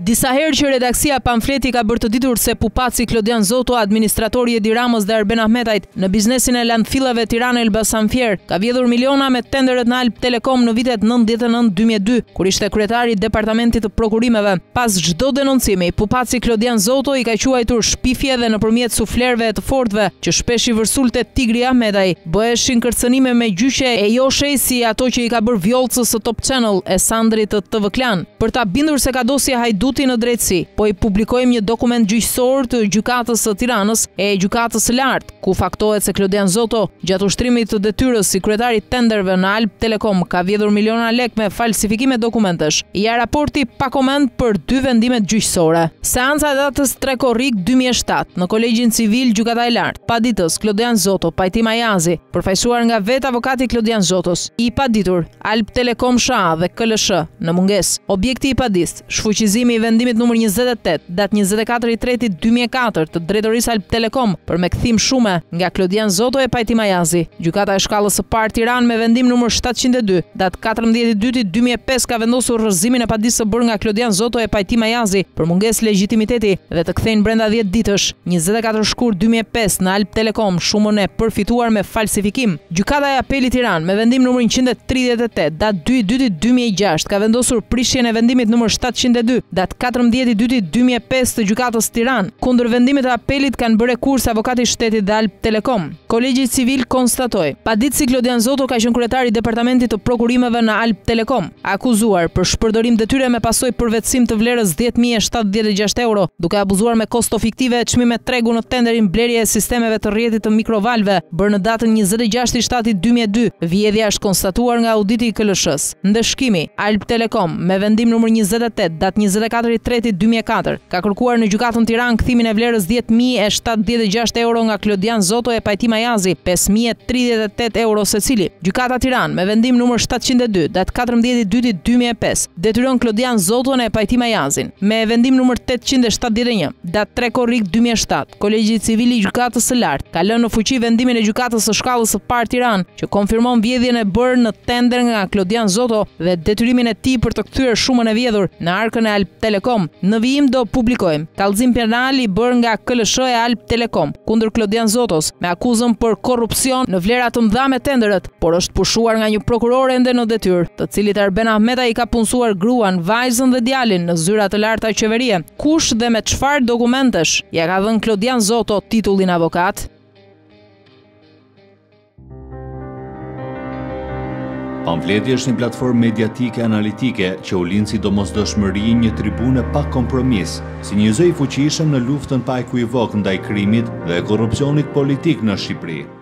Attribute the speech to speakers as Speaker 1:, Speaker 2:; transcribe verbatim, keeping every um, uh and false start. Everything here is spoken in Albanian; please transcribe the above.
Speaker 1: Disa herë që redaksia Pamfleti ka bërë të ditur se pupaci Klodian Zoto, administratori i Edi Ramës dhe Erben Ahmetajt në biznesin e landfillave Tirana Elbasan Fier, ka vjedhur miliona me tenderet në Alp Telekom në vitet nëntëdhjetë e nëntë dy mijë e dy, kur ishte kryetari i departamentit të prokurimeve. Pas çdo denoncimi, pupaci Klodian Zoto i ka quajtur shpifje dhe nëpërmjet suflerëve të fortëve që shpesh i vërsulte Tigri Ahmetaj, bëheshin kërcënime me gjyqe e joshej si ato që i ka bërë vjollcës së Top Channel e Sandrit të T V Klan, për ta bindur se ka dosje hajduti në drejtësi, po i publikojmë një dokument gjyqësor të gjykatës së Tiranës e gjykatës së lartë, ku faktohet se Klodian Zoto, gjatë ushtrimit të detyrës si kryetari tenderve në Alp Telekom, ka vjedhur miliona lek me falsifikime dokumentesh. Ja raporti pa koment për dy vendimet gjyqësore. Seanca e datës tre korrik dy mijë e shtatë në Kolegjin Civil Gjykata e Lartë. Paditës Klodian Zoto, Pajtim Ajazi, përfaqësuar nga vetë avokati Klodian Zotos, i paditur Alp Telekom S A dhe K L S H në mungesë. Objekti i padisë, shfuqizimi i vendimit numër njëzet e tetë, datë njëzet e katër i treti dy mijë e katër të drejtorisë Alp Telekom për me kthim shume nga Klodian Zoto e Pajtim Ajazi. Gjykata e shkallës së parë Tiranë me vendim numër shtatëqind e dy, datë katërmbëdhjetë i dyti dy mijë e pesë ka vendosur rrëzimin e padisë së bërë nga Klodian Zoto e Pajtim Ajazi për mungesë legitimiteti dhe të kthejnë brenda dhjetë ditësh, njëzet e katër shkurt dy mijë e pesë në Alp Telekom shumën e përfituar me falsifikim. Gjykata e Apelit Tiranë me vendim numër njëqind e tridhjetë e tetë, datë dy i dyti dy mijë e gjashtë ka vendosur prishjen e vendimit numër shtatëqind e dy, datë katërmbëdhjetë i dyti dy mijë e pesë të gjykatës Tiranë. Kundër vendimit të apelit kanë bërë rekurs avokati i shtetit dhe Alp Telekom. Kolegji Civil konstatoi: paditësi Klodian Zoto ka qenë kryetari i departamentit të prokurimeve në Alp Telekom, akuzuar për shpërdorim detyre me pasojë përvetësim të vlerës dhjetë mijë e shtatëdhjetë e gjashtë euro, duke abuzuar me kosto fiktive e çmime tregu në tenderin blerje e sistemeve të rrjetit të mikrovalve, bërë në datën njëzet e gjashtë i shtatit dy mijë e dy. Vjedhja është konstatuar nga auditi i K L S H-s. Ndëshkimi, Alp Telekom me vendim numër njëzet e tetë, datë njëzet e katër i treti dy mijë e katër, ka kërkuar në gjykatën Tiranë kthimin e vlerës dhjetë mijë e shtatëdhjetë e gjashtë euro nga Klodian Zoto e Pajtim Ajazi, pesë mijë e tridhjetë e tetë euro secili. Gjykata Tiranë me vendim numër shtatëqind e dy, datë katërmbëdhjetë i dyti dy mijë e pesë, detyron Klodian Zoton e Pajtim Ajazin. Me vendim numër tetëqind e shtatëdhjetë e një, datë tre korrik dy mijë e shtatë, Kolegji Civil i Gjykatës së Lartë ka lënë në fuqi vendimin e gjykatës së shkallës së parë Tiranë, që konfirmon vjedhjen e bërë në tender nga Klodian Zoto dhe detyrimin e tij për të kthyer shumën e vjedhur në arkën e Alp Telekom. Në vijim do publikojmë kallëzim penal i bërë nga K L S H e Alp Telekom kundër Klodian Zotos me akuzën për korrupsion në vlera të mëdha me tenderet, por është pushuar nga një prokuror ende në detyrë, të cilit Erben Ahmetaj i ka punësuar gruan, vajzën dhe djalin në zyra të larta qeverie. Kush dhe me çfarë dokumentesh ja ka dhënë Klodian Zoto titullin avokat?
Speaker 2: Pamfleti është një platformë mediatike analitike që u lind si domosdoshmëri një tribune pa kompromis, si një zë i fuqishëm në luftën pa ekuivok ndaj krimit dhe korrupsionit politik në Shqipëri.